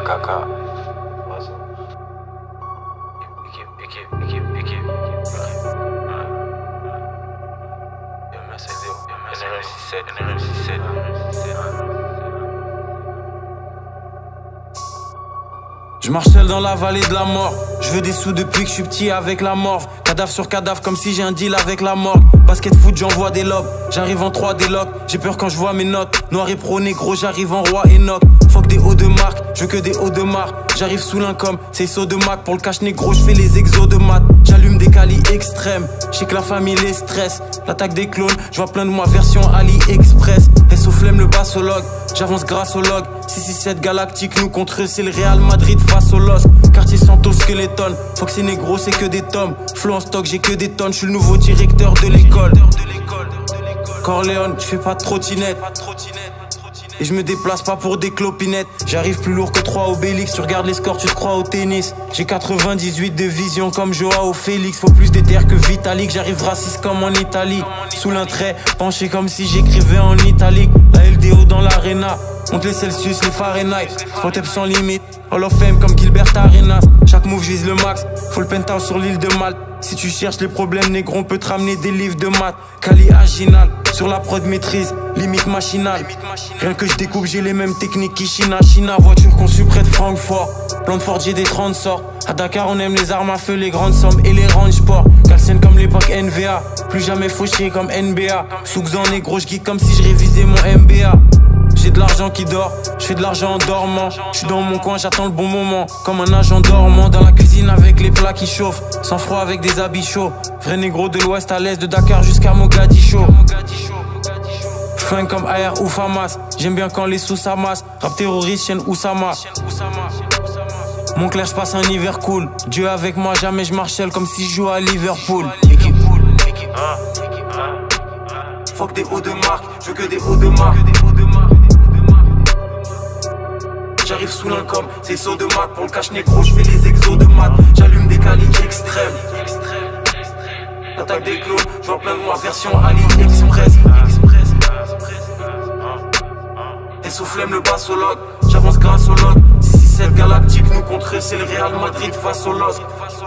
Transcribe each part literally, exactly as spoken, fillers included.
caca. Équipe, équipe, équipe, équipe, équipe. M S zéro, N R six sept, N R six sept. Je marche seul dans la vallée de la mort. Je veux des sous depuis que je suis petit avec la morve. Cadavre sur cadavre comme si j'ai un deal avec la morgue. Basket foot j'envoie des lobes. J'arrive en trois délocs. J'ai peur quand je vois mes notes. Noir et pro négro j'arrive en roi Enoch. Fuck des hauts de marque, je veux que des hauts de marque. J'arrive sous l'income, c'est saut de Mac. Pour le cash négro je fais les exos de maths. J'allume des calis extrêmes. Je sais que la famille les stresse. L'attaque des clones, je vois plein de moi version AliExpress. S O flemme le bassologue, j'avance grâce au log. six six sept galactique, nous contre eux c'est le Real Madrid face au Los. Quartier Santos Skeleton, Fox c'est négro c'est que des tomes. Flow en stock j'ai que des tonnes, je suis le nouveau directeur de l'école. Corleone, je fais pas de trottinette. Et je me déplace pas pour des clopinettes. J'arrive plus lourd que trois Obélix. Tu regardes les scores, tu te crois au tennis. J'ai quatre-vingt-dix-huit de vision comme Joao Félix. Faut plus d'éther que Vitalik. J'arrive raciste comme en Italie. Sous l'un trait, penché comme si j'écrivais en italique. La L D O dans l'arena. Monte les Celsius, les Fahrenheit. Protep sans limite. Hall of Fame comme Gilbert Arenas. Chaque move vise le max. Faut le penthouse sur l'île de Malte. Si tu cherches les problèmes négro, on peut te ramener des livres de maths. Kali Aginal, sur la prod maîtrise, limite machinale. Rien que je découpe, j'ai les mêmes techniques qu'Ishina China. Voiture conçue près de Francfort. Plan de Ford, j'ai des trente sorts. À Dakar, on aime les armes à feu, les grandes sommes et les range sport. Calcène comme l'époque N V A. Plus jamais fauché comme N B A. Soukzan négro, je geek comme si je révisais mon M B A. J'ai de l'argent qui dort, je fais de l'argent en dormant. Je suis dans mon coin, j'attends le bon moment. Comme un agent dormant dans la cuisine avec les plats qui chauffent. Sans froid avec des habits chauds. Vrai négro de l'ouest à l'est de Dakar jusqu'à Mogadiscio. Fin comme A R ou Famas. J'aime bien quand les sous s'amassent. Rap terroriste, chaîne Oussama. Mon clair, je passe un hiver cool. Dieu avec moi, jamais je marche seul comme si je joue à Liverpool. Équipe, équipe, fuck des hauts de marque, je veux que des hauts de marque. J'arrive sous l'income, c'est saut de maths. Pour le cash négro, je fais les exos de maths. J'allume des calis extrêmes. L'attaque des clones, je vois plein de moi version AliExpress. S O flemme le bassologue, j'avance grâce au log. six six sept galactique, nous contre eux, c'est le Real Madrid face au Los.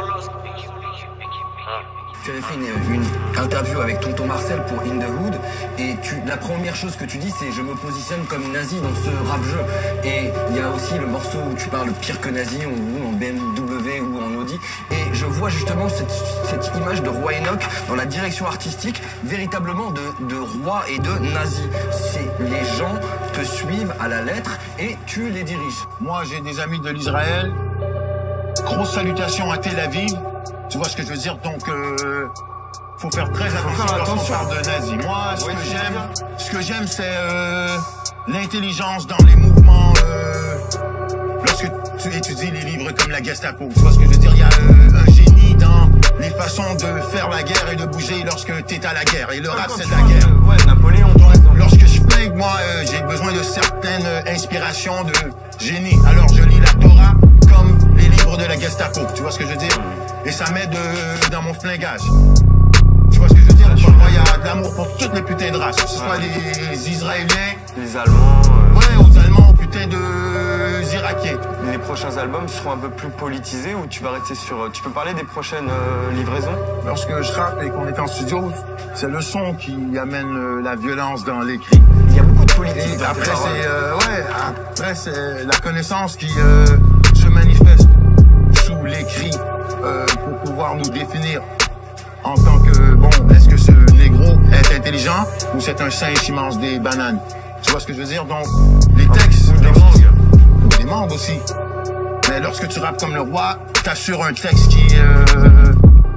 Tu avais fait une, une interview avec Tonton Marcel pour In The Hood et tu, la première chose que tu dis c'est je me positionne comme nazi dans ce rap jeu. Et il y a aussi le morceau où tu parles pire que nazi ou en B M W ou en Audi. Et je vois justement cette, cette image de Roi Enoch dans la direction artistique véritablement de, de roi et de nazi. C'est les gens te suivent à la lettre et tu les diriges. Moi j'ai des amis de l'Israël. Grosse salutation à Tel Aviv. Tu vois ce que je veux dire? Donc, euh, faut faire très attention lorsqu'on parle de nazi. Moi, ce oui, que j'aime, ce que j'aime, c'est euh, l'intelligence dans les mouvements. Euh, lorsque tu étudies les livres comme la Gestapo, tu vois ce que je veux dire? Il y a euh, un génie dans les façons de faire la guerre et de bouger lorsque t'es à la guerre. Et le rap, c'est la guerre. De, ouais, Napoléon. Donc, lorsque je flingue, moi, euh, j'ai besoin de certaines inspirations de génie. Alors, je lis la Torah comme les livres de la Gestapo. Tu vois ce que je veux dire? Et ça m'aide euh, dans mon flingage. Tu vois ce que je veux dire? Moi, il y a de l'amour pour toutes les putains de races. Que ce soit les, les Israéliens, les Allemands. Euh... Ouais, aux Allemands, aux putains de Irakiens. Les prochains albums seront un peu plus politisés ou tu vas rester sur... Tu peux parler des prochaines euh, livraisons? Lorsque je rappe et qu'on est en studio, c'est le son qui amène euh, la violence dans l'écrit. Il y a beaucoup de politique. Après, c'est euh, ouais, après, c'est la connaissance qui euh, se manifeste sous l'écrit. Euh, pour pouvoir nous définir en tant que, bon, est-ce que ce négro est intelligent ou c'est un singe qui mange des bananes? Tu vois ce que je veux dire? Donc, les textes, ou des mangues, ou des mangues aussi. Mais lorsque tu rappes comme le roi, t'assures un texte qui est euh,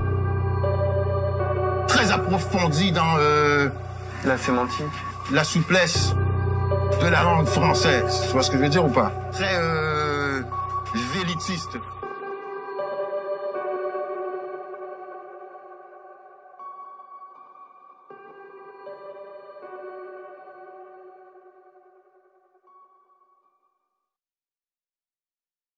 très approfondi dans euh, la sémantique, la souplesse de la langue française. Tu vois ce que je veux dire ou pas? Très euh, vélitiste.